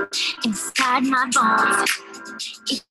inside my bones.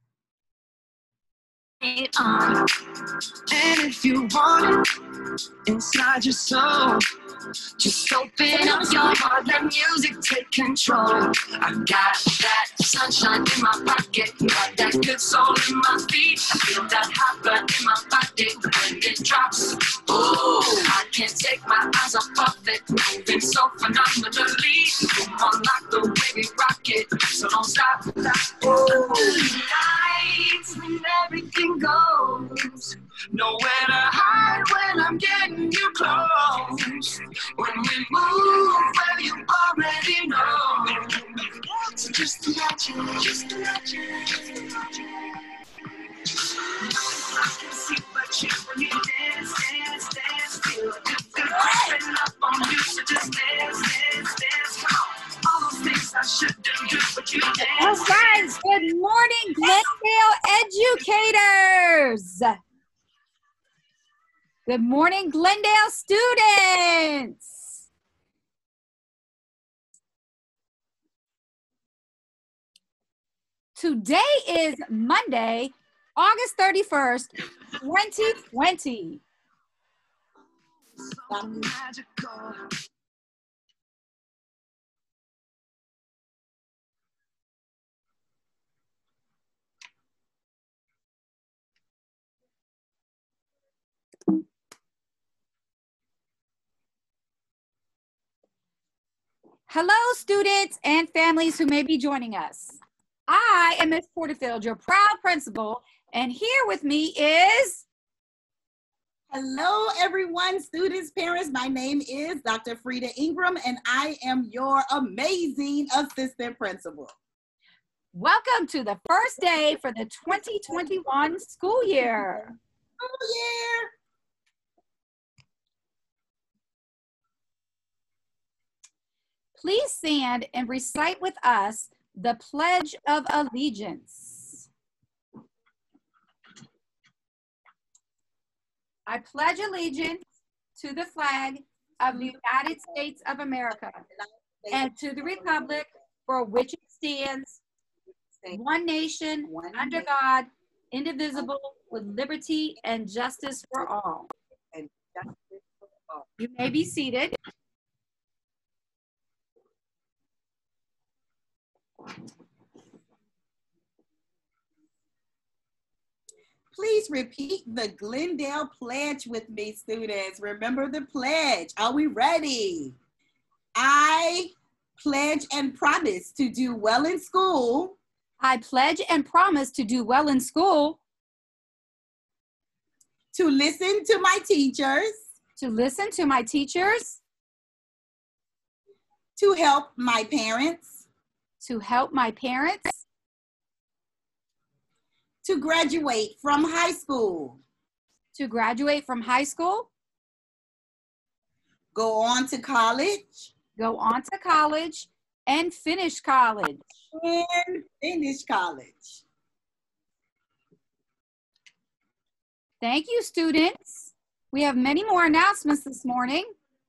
And if you want it inside your soul, just open up your heart, let music take control. I got that sunshine in my pocket, got that good soul in my feet. I feel that hot blood in my body when it drops. Ooh, I can't take my eyes off of it, moving so phenomenally. Come on, like the way we rock it, so don't stop. Ooh, nights when everything goes, nowhere to hide when I'm getting you close. When we move, well, you already know. So just imagine, just imagine, just imagine. I can see but you when you dance, dance, dance. Feel the good creeping up on you, so just dance, dance, dance. Come on, all those things I shouldn't do, but you dance. All right, good morning, Glendale educators. Good morning, Glendale students. Today is Monday, August 31st, 2020. Hello, students and families who may be joining us. I am Ms. Porterfield, your proud principal, and here with me is... Hello, everyone, students, parents. My name is Dr. Frida Ingram, and I am your amazing assistant principal. Welcome to the first day for the 2021 school year. Oh, yeah. Please stand and recite with us the Pledge of Allegiance. I pledge allegiance to the flag of the United States of America and to the republic for which it stands, one nation, under God, indivisible, with liberty and justice for all. You may be seated. Please repeat the Glendale Pledge with me, students. Remember the pledge. Are we ready? I pledge and promise to do well in school. I pledge and promise to do well in school. To listen to my teachers. To listen to my teachers. To help my parents. To help my parents. To graduate from high school. To graduate from high school. Go on to college. Go on to college and finish college. And finish college. Thank you, students. We have many more announcements this morning.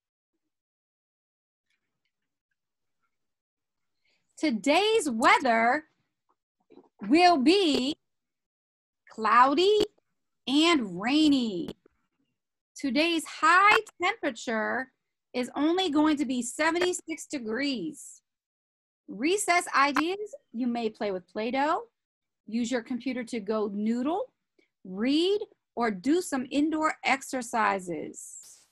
Today's weather will be cloudy and rainy. Today's high temperature is only going to be 76 degrees. Recess ideas, you may play with Play-Doh, use your computer to go noodle, read, or do some indoor exercises.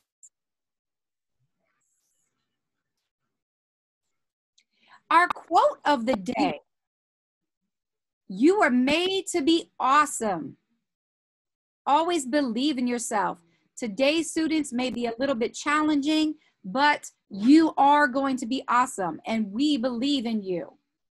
Our quote of the day: you are made to be awesome. Always believe in yourself. Today's students may be a little bit challenging, but you are going to be awesome, and we believe in you.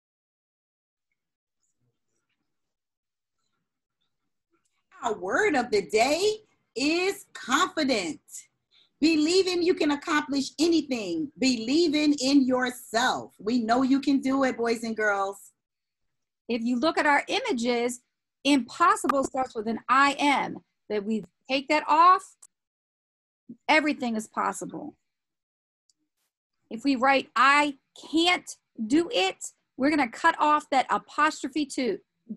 Our word of the day is confident. Believing you can accomplish anything. Believing in yourself. We know you can do it, boys and girls. If you look at our images, impossible starts with an I am. That we take that off, everything is possible. If we write I can't do it, We're going to cut off that apostrophe T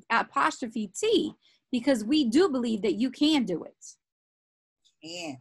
because we do believe that you can do it. Yeah.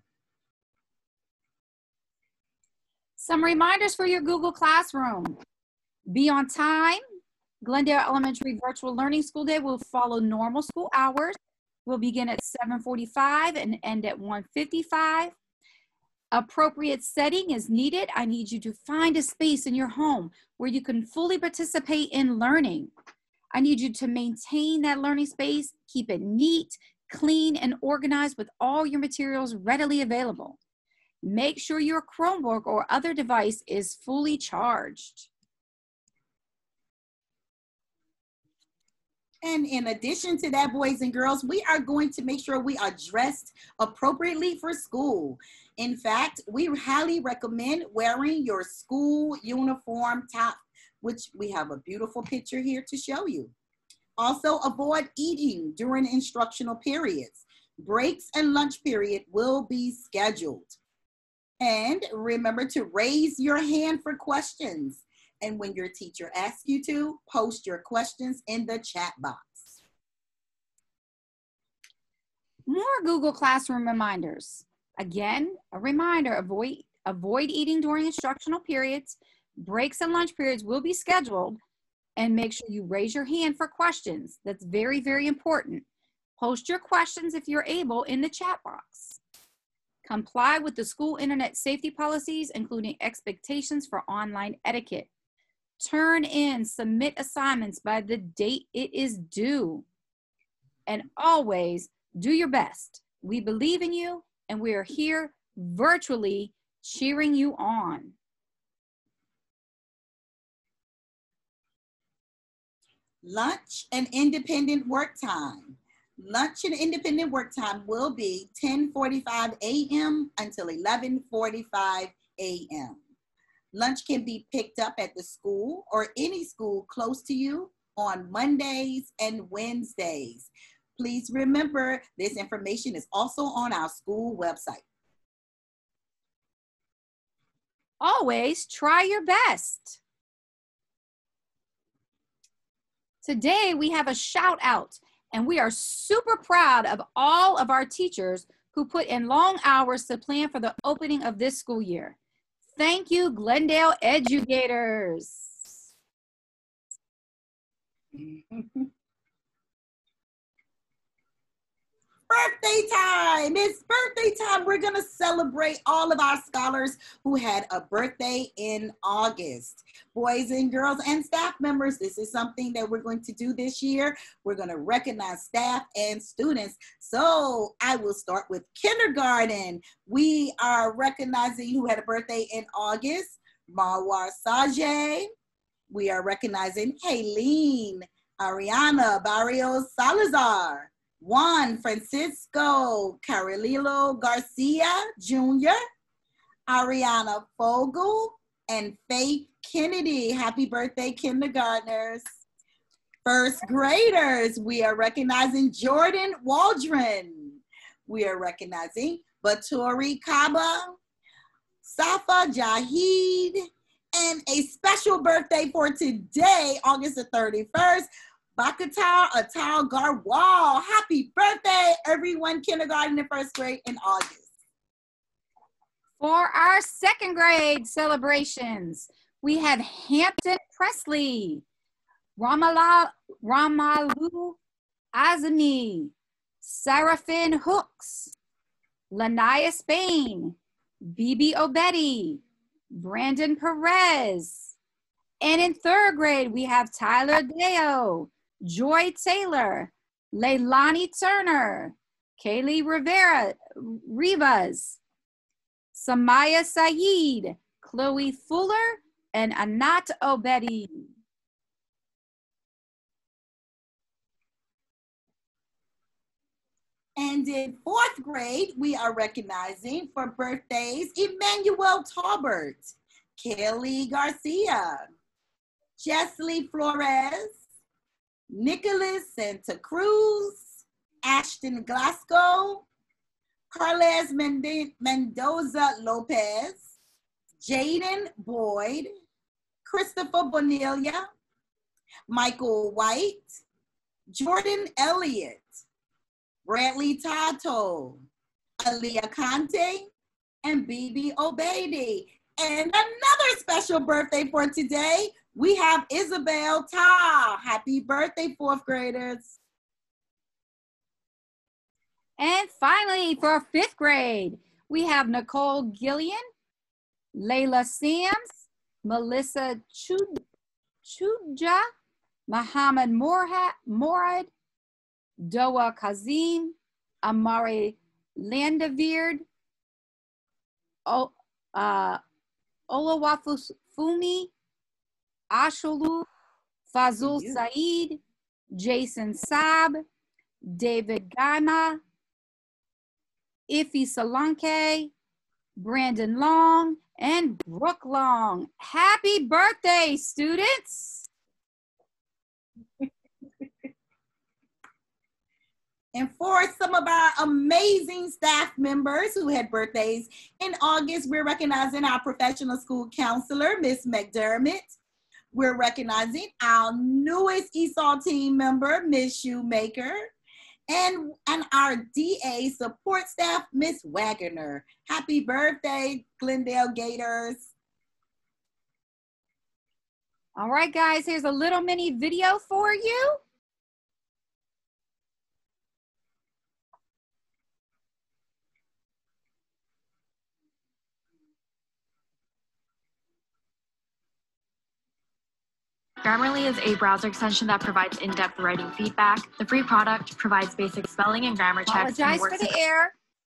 Some reminders for your Google Classroom. Be on time. Glendale Elementary Virtual Learning School Day will follow normal school hours. We'll begin at 7:45 and end at 1:55. Appropriate setting is needed. I need you to find a space in your home where you can fully participate in learning. I need you to maintain that learning space, keep it neat, clean, and organized with all your materials readily available. Make sure your Chromebook or other device is fully charged. And in addition to that, boys and girls, we are going to make sure we are dressed appropriately for school. In fact, we highly recommend wearing your school uniform top, which we have a beautiful picture here to show you. Also, avoid eating during instructional periods. Breaks and lunch period will be scheduled. And remember to raise your hand for questions. And when your teacher asks you to, post your questions in the chat box. More Google Classroom reminders. Again, a reminder, avoid eating during instructional periods. Breaks and lunch periods will be scheduled. And make sure you raise your hand for questions. That's very, very important. Post your questions if you're able in the chat box. Comply with the school internet safety policies, including expectations for online etiquette. Turn in, submit assignments by the date it is due. And always do your best. We believe in you, and we are here virtually cheering you on. Lunch and independent work time. Lunch and independent work time will be 10:45 a.m. until 11:45 a.m. Lunch can be picked up at the school or any school close to you on Mondays and Wednesdays. Please remember, this information is also on our school website. Always try your best. Today we have a shout out, and we are super proud of all of our teachers who put in long hours to plan for the opening of this school year. Thank you, Glendale educators. Birthday time. It's birthday time. We're going to celebrate all of our scholars who had a birthday in August. Boys and girls and staff members, this is something that we're going to do this year. We're going to recognize staff and students. So I will start with kindergarten. We are recognizing who had a birthday in August. Marwar Sajay. We are recognizing Haylene, Ariana Barrios Salazar, Juan Francisco Carolilo Garcia Jr., Ariana Fogel, and Faith Kennedy. Happy birthday, kindergartners. First graders, we are recognizing Jordan Waldron. We are recognizing Baturi Kaba, Safa Jahid, and a special birthday for today, August the 31st, Bakatar Atal Garwal. Happy birthday, everyone, kindergarten and first grade in August. For our second grade celebrations, we have Hampton Presley, Ramalu Azami, Seraphin Hooks, Lanaya Spain, Bibi Obedi, Brandon Perez. And in third grade, we have Tyler Deo, Joy Taylor, Leilani Turner, Kaylee Rivas, Samaya Saeed, Chloe Fuller, and Anat Obedi. And in fourth grade, we are recognizing for birthdays, Emmanuel Taubert, Kelly Garcia, Jessley Flores, Nicholas Santa Cruz, Ashton Glasgow, Carles Mendoza Lopez, Jaden Boyd, Christopher Bonilla, Michael White, Jordan Elliott, Bradley Tato, Aaliyah Conte, and Bibi Obeidi. And another special birthday for today, we have Isabel Ta. Happy birthday, fourth graders. And finally, for fifth grade, we have Nicole Gillian, Layla Sams, Melissa Chudja, Muhammad Morad, Doa Kazim, Amari Landavird, Olawafumi, Asholu, Fazul Saeed, Jason Saab, David Gama, Ifi Solanke, Brandon Long, and Brooke Long. Happy birthday, students! And for some of our amazing staff members who had birthdays in August, we're recognizing our professional school counselor, Miss McDermott. We're recognizing our newest ESOL team member, Miss Shoemaker, and our DA support staff, Miss Wagner. Happy birthday, Glendale Gators. All right, guys, here's a little mini video for you. Grammarly is a browser extension that provides in-depth writing feedback. The free product provides basic spelling and grammar checks. Apologize for the error.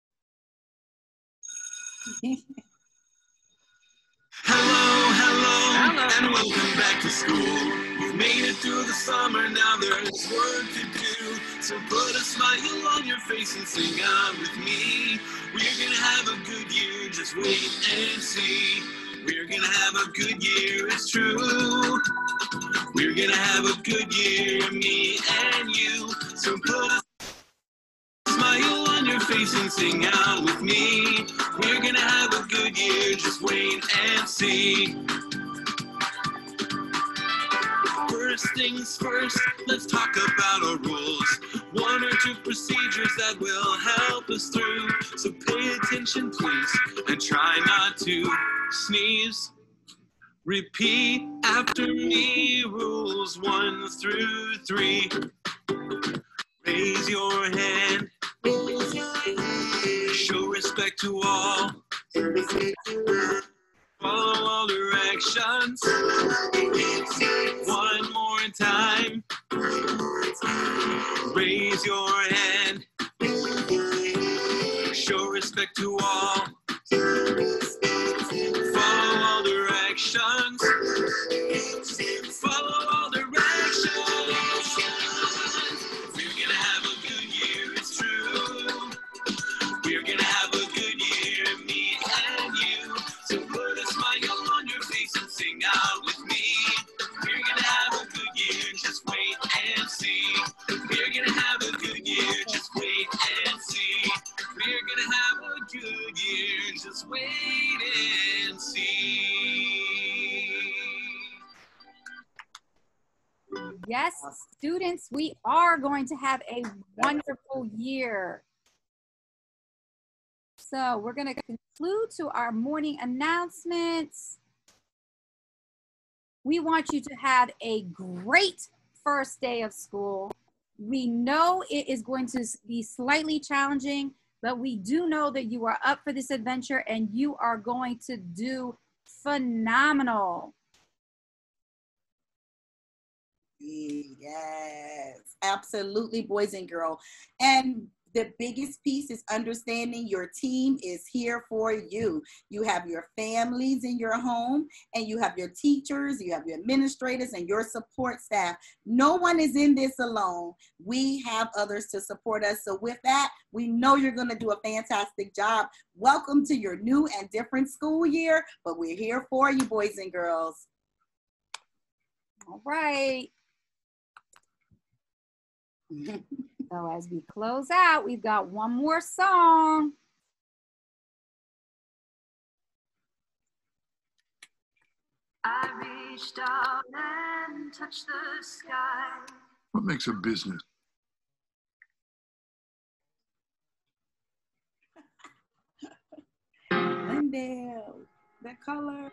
Hello, and welcome back to school. You've made it through the summer, now there's work to do. So put a smile on your face and sing out with me. We're gonna have a good year, just wait and see. We're gonna have a good year, it's true. We're gonna have a good year, me and you. So put a smile on your face and sing out with me. We're gonna have a good year, just wait and see. First things first, let's talk about our rules. 1 or 2 procedures that will help us through. So pay attention, please, and try not to sneeze. Repeat after me, rules 1 through 3. Raise your hand. Show respect to all. Follow all directions. 1 more time. Raise your hand. Show respect to all. Follow all directions. Follow all directions. We're gonna have a good year, it's true. We're gonna have a good year, me and you. So put a smile on your face and sing out with me. We're gonna have a good year, just wait and see. We're gonna have a good year, just wait and see. We're gonna have a good year, just wait and see. Yes, students, we are going to have a wonderful year. So we're going to conclude to our morning announcements. We want you to have a great first day of school. We know it is going to be slightly challenging, but we do know that you are up for this adventure and you are going to do phenomenal. Yes, absolutely, boys and girls. And the biggest piece is understanding your team is here for you. You have your families in your home, and you have your teachers, you have your administrators, and your support staff. No one is in this alone. We have others to support us. So with that, we know you're going to do a fantastic job. Welcome to your new and different school year, but we're here for you, boys and girls. All right. So as we close out, we've got one more song. I reached out and touched the sky. What makes a business? Glendale, that color.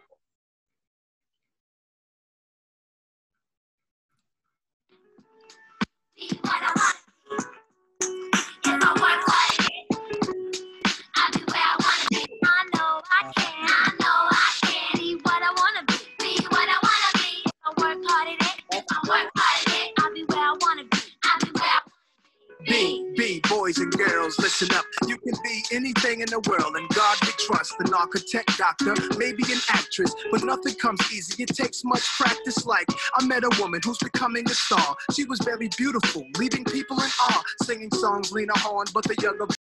Boys and girls, listen up. You can be anything in the world, and God we trust. An architect, doctor, maybe an actress, but nothing comes easy. It takes much practice. Like I met a woman who's becoming a star. She was very beautiful, leaving people in awe, singing songs Lena Horne, but the younger